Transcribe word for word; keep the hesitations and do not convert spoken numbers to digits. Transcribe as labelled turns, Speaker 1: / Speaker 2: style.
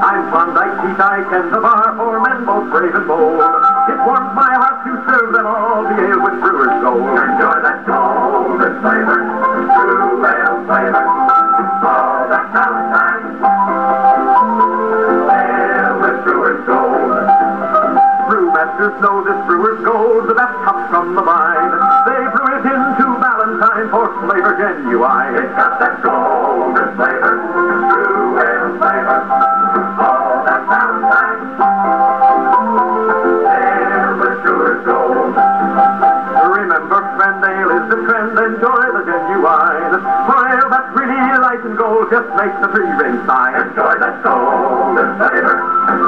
Speaker 1: I'm Klondike, Teesside, and the bar for men both brave and bold. It warms my heart to serve them all the ale with brewer's gold. Enjoy that golden flavor, true ale flavor. Oh, that Valentine, ale with brewer's gold. Brewmasters know this brewer's gold, the best cup from the vine. They brew it into Valentine for flavor genuine. It's got that golden flavor, true ale flavor. Oh, that Valentine, ale with brewer's gold. Remember, friend, ale is the trend. Enjoy the genuine. For ale that's really light and gold just makes the three-ring sign. Enjoy that golden flavor.